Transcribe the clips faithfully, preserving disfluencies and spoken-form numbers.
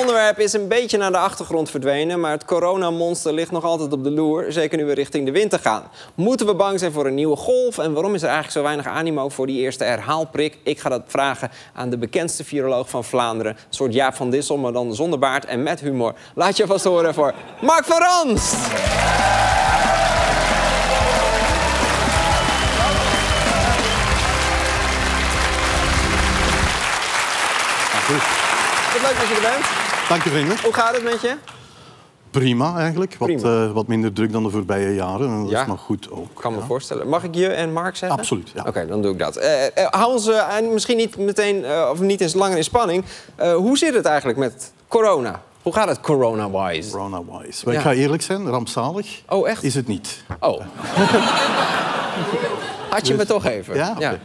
onderwerp is een beetje naar de achtergrond verdwenen, maar het coronamonster ligt nog altijd op de loer, zeker nu we richting de winter gaan. Moeten we bang zijn voor een nieuwe golf en waarom is er eigenlijk zo weinig animo voor die eerste herhaalprik? Ik ga dat vragen aan de bekendste viroloog van Vlaanderen, een soort Jaap van Dissel, maar dan zonder baard en met humor. Laat je vast horen voor Mark van Ranst! Goed. Wat leuk dat je er bent. Dank je, vrienden. Hoe gaat het met je? Prima, eigenlijk. Wat, Prima. uh, wat minder druk dan de voorbije jaren. En dat Ja. is maar goed ook. Ik kan me ja. voorstellen. Mag ik je en Mark zeggen? Absoluut, ja. Oké, okay, dan doe ik dat. Uh, uh, hou ons uh, misschien niet meteen, uh, of niet eens langer in spanning. Uh, hoe zit het eigenlijk met corona? Hoe gaat het corona-wise? Corona-wise. Ja. Ik Ja. ga eerlijk zijn, rampzalig Oh, echt? is het niet. Oh. Had je me toch even? Ja? Okay.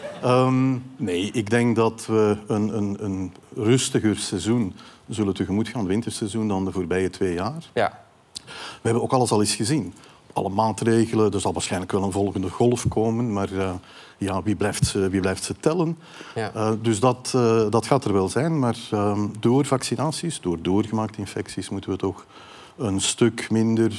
Um, nee, ik denk dat we een, een, een rustiger seizoen zullen tegemoet gaan, winterseizoen, dan de voorbije twee jaar. Ja. We hebben ook alles al eens gezien. Alle maatregelen, er zal waarschijnlijk wel een volgende golf komen, maar uh, ja, wie, blijft ze, wie blijft ze tellen? Ja. Uh, dus dat, uh, dat gaat er wel zijn, maar uh, door vaccinaties, door doorgemaakte infecties, moeten we toch een stuk minder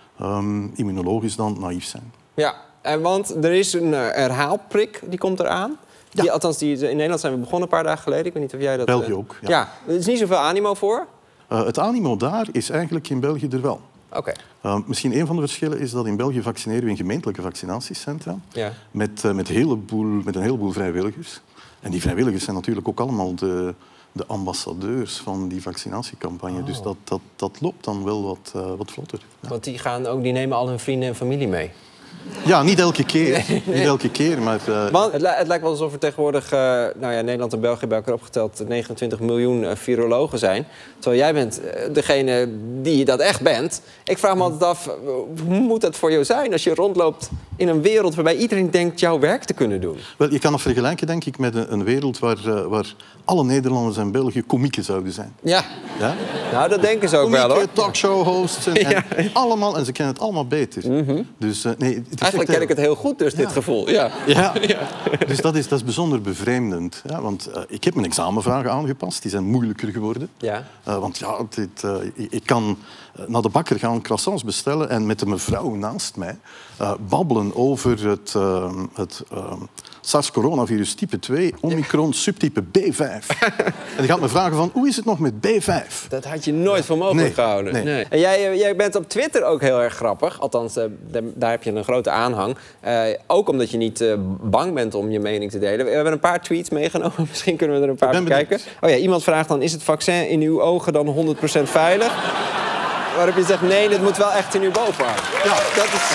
um, immunologisch dan naïef zijn. Ja, en want er is een uh, herhaalprik, die komt eraan. Ja. Die, althans, die, in Nederland zijn we begonnen een paar dagen geleden. Ik weet niet of jij dat... België uh, ook, ja. Ja, er is niet zoveel animo voor. Uh, het animo daar is eigenlijk in België er wel. Oké. Okay. Uh, misschien een van de verschillen is dat in België vaccineren we in gemeentelijke vaccinatiecentra. Ja. Met, uh, met, heleboel, met een heleboel vrijwilligers. En die vrijwilligers zijn natuurlijk ook allemaal de, de ambassadeurs van die vaccinatiecampagne. Oh. Dus dat, dat, dat loopt dan wel wat, uh, wat vlotter. Ja. Want die, gaan ook, die nemen al hun vrienden en familie mee. Ja, niet elke keer. Nee, nee. Niet elke keer, maar... Uh... Want het, li het lijkt wel alsof er tegenwoordig... Uh, nou ja, Nederland en België bij elkaar opgeteld negenentwintig miljoen uh, virologen zijn. Terwijl jij bent uh, degene die dat echt bent. Ik vraag me altijd af, uh, hoe moet dat voor jou zijn als je rondloopt in een wereld waarbij iedereen denkt jouw werk te kunnen doen? Wel, je kan het vergelijken, denk ik, met een, een wereld waar, uh, waar alle Nederlanders en Belgen komieken zouden zijn. Ja. Ja? Nou, dat denken ze ook komieken, wel, hoor. talkshow-hosts en, Ja. en allemaal, en ze kennen het allemaal beter. Mm-hmm. Dus, uh, nee, het is Eigenlijk ken ik het heel goed, dus ja. dit gevoel. Ja. Ja. Ja. Dus dat is, dat is bijzonder bevreemdend. Ja, want uh, ik heb mijn examenvragen aangepast. Die zijn moeilijker geworden. Ja. Uh, want ja, dit, uh, ik kan naar de bakker gaan croissants bestellen en met de mevrouw naast mij uh, babbelen over het, uh, het uh, SARS-coronavirus type twee, Omicron subtype B vijf. En die gaat me vragen van, hoe is het nog met B vijf? Dat had je nooit voor mogelijk Nee, gehouden. nee. Nee. En jij, jij bent op Twitter ook heel erg grappig. Althans, uh, daar heb je een grote aanhang. Uh, ook omdat je niet uh, bang bent om je mening te delen. We hebben een paar tweets meegenomen. Misschien kunnen we er een paar bekijken. Oh ja, iemand vraagt dan, is het vaccin in uw ogen dan honderd procent veilig? Waarop je zegt, nee, dit moet wel echt in uw boven hangen. Ja, dat is...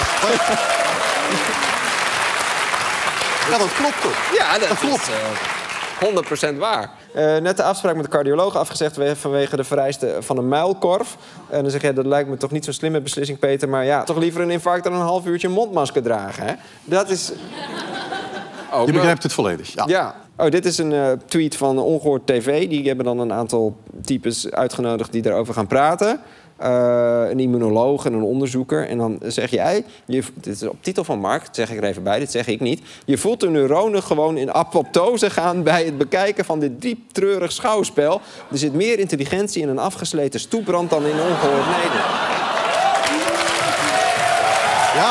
Ja, dat klopt toch? Ja, dat, dat klopt. is uh, honderd procent waar. Uh, net de afspraak met de cardioloog afgezegd vanwege de vereisten van een muilkorf. En dan zeg je, dat lijkt me toch niet zo'n slimme beslissing, Peter. Maar ja, toch liever een infarct dan een half uurtje een mondmasker dragen, hè? Dat is... Ook je begrijpt het volledig, ja. Ja. Oh, dit is een uh, tweet van Ongehoord T V. Die hebben dan een aantal types uitgenodigd die daarover gaan praten. Uh, een immunoloog en een onderzoeker. En dan zeg jij, je, dit is op titel van Mark, dat zeg ik er even bij, dit zeg ik niet. Je voelt de neuronen gewoon in apoptose gaan bij het bekijken van dit diep treurig schouwspel. Er zit meer intelligentie in een afgesleten stoeprand dan in Ongehoord Nederland. Ja.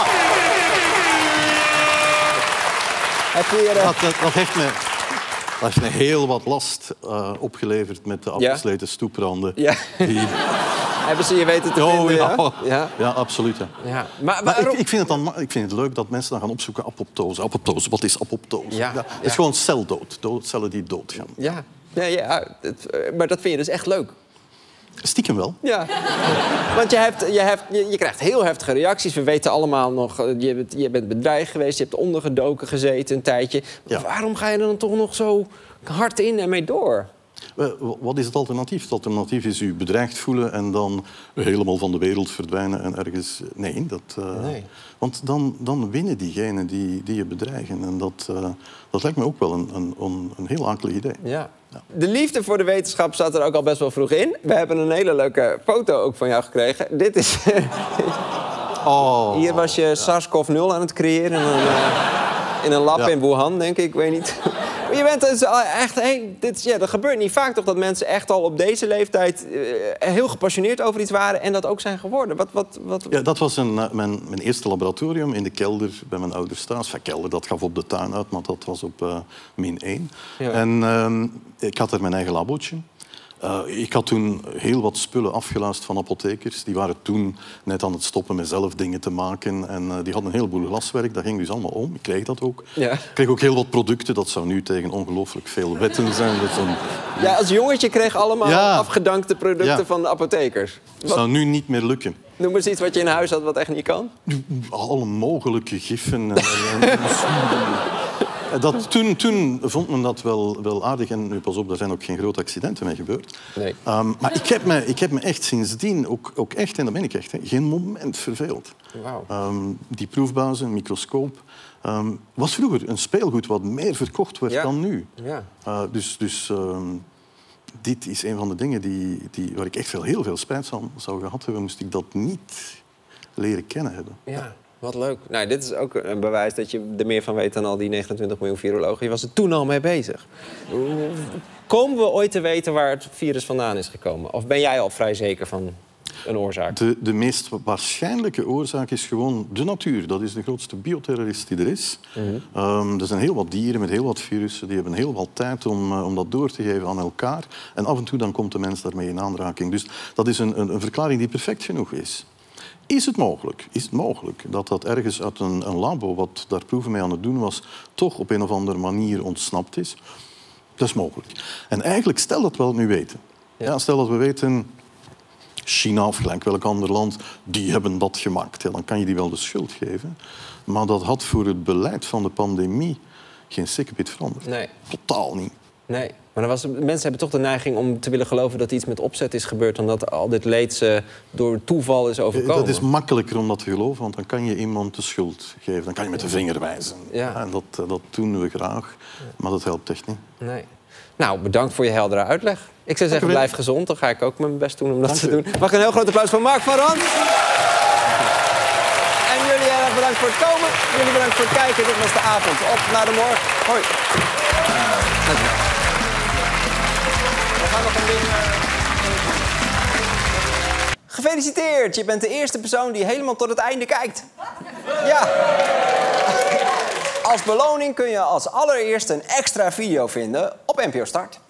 Heb je, uh... dat, dat, dat heeft me... Dat heeft me heel wat last uh, opgeleverd met de afgesleten ja? stoepranden. Ja. Die... Hebben ze je weten te oh, vinden? Ja, ja? Ja? ja absoluut. Ja. Ja. Maar, maar maar ik, ik, vind het dan, ik vind het leuk dat mensen dan gaan opzoeken apoptose. Apoptose, wat is apoptose? Ja, ja, ja. Het is gewoon celdood. Dood, cellen die doodgaan. Ja, ja, ja het, maar dat vind je dus echt leuk? Stiekem wel. Ja, want je, hebt, je, hebt, je, je krijgt heel heftige reacties. We weten allemaal nog, je bent, je bent bedreigd geweest, je hebt ondergedoken gezeten een tijdje. Ja. Waarom ga je er dan toch nog zo hard in en mee door? Wat is het alternatief? Het alternatief is u bedreigd voelen en dan helemaal van de wereld verdwijnen en ergens... Nee, dat, uh... nee. Want dan, dan winnen diegenen die, die je bedreigen. En dat, uh, dat lijkt me ook wel een, een, een heel akelig idee. Ja. Ja. De liefde voor de wetenschap zat er ook al best wel vroeg in. We hebben een hele leuke foto ook van jou gekregen. Dit is... oh. Hier was je SARS-CoV nul aan het creëren in een, uh, in een lab ja. in Wuhan, denk ik. Ik weet niet... je bent dus echt... Hey, dit, ja, dat gebeurt niet vaak toch dat mensen echt al op deze leeftijd... Uh, heel gepassioneerd over iets waren en dat ook zijn geworden. Wat, wat, wat... Ja, dat was een, mijn, mijn eerste laboratorium in de kelder bij mijn ouders thuis. Enfin, kelder, dat gaf op de tuin uit, maar dat was op uh, min één. Ja. En uh, ik had er mijn eigen labootje. Uh, ik had toen heel wat spullen afgeluisterd van apothekers. Die waren toen net aan het stoppen met zelf dingen te maken. En uh, die hadden een heleboel glaswerk. Dat ging dus allemaal om. Ik kreeg dat ook. Ja. Ik kreeg ook heel wat producten. Dat zou nu tegen ongelooflijk veel wetten zijn. Dat een... Ja, als jongetje kreeg allemaal ja. afgedankte producten ja. van de apothekers. Dat zou nu niet meer lukken. Noem eens iets wat je in huis had wat echt niet kan. Alle mogelijke giffen. En, en, Dat, toen, toen vond men dat wel, wel aardig. En nu, pas op, er zijn ook geen grote accidenten mee gebeurd. Nee. Um, maar ik heb, me, ik heb me echt sindsdien, ook, ook echt, en dat ben ik echt, hè, geen moment verveeld. Wow. Um, die proefbuizen, een microscoop, um, was vroeger een speelgoed wat meer verkocht werd ja. dan nu. Ja. Uh, dus dus um, dit is een van de dingen die, die, waar ik echt wel heel veel spijt van zou gehad hebben, moest ik dat niet leren kennen hebben. Ja. Wat leuk. Nou, dit is ook een bewijs dat je er meer van weet dan al die negenentwintig miljoen virologen. Je was er toen al mee bezig. Komen we ooit te weten waar het virus vandaan is gekomen? Of ben jij al vrij zeker van een oorzaak? De, de meest waarschijnlijke oorzaak is gewoon de natuur. Dat is de grootste bioterrorist die er is. Mm-hmm. um, er zijn heel wat dieren met heel wat virussen. Die hebben heel wat tijd om, uh, om dat door te geven aan elkaar. En af en toe dan komt de mens daarmee in aanraking. Dus dat is een, een, een verklaring die perfect genoeg is. Is het mogelijk, is het mogelijk dat dat ergens uit een, een labo, wat daar proeven mee aan het doen was, toch op een of andere manier ontsnapt is? Dat is mogelijk. En eigenlijk, stel dat we het nu weten. Ja. Ja, stel dat we weten, China of gelijk welk ander land, die hebben dat gemaakt. Ja, dan kan je die wel de schuld geven. Maar dat had voor het beleid van de pandemie geen sikkepit veranderd. Nee. Totaal niet. Nee. Maar dan was, mensen hebben toch de neiging om te willen geloven dat iets met opzet is gebeurd, dan dat al dit leed door toeval is overkomen. Dat is makkelijker om dat te geloven, want dan kan je iemand de schuld geven. Dan kan je met de vinger wijzen. Ja. En dat, dat doen we graag, maar dat helpt echt niet. Nee. Nou, bedankt voor je heldere uitleg. Ik zou zeggen, blijf gezond. Dan ga ik ook mijn best doen om dat Dank te doen. Mag ik een heel groot applaus voor Mark van Rans? En jullie heel erg bedankt voor het komen. Jullie bedankt voor het kijken. Dit was de avond. Op naar de morgen. Hoi. We gaan nog een ding... Gefeliciteerd! Je bent de eerste persoon die helemaal tot het einde kijkt. Ja. Als beloning kun je als allereerst een extra video vinden op N P O Start.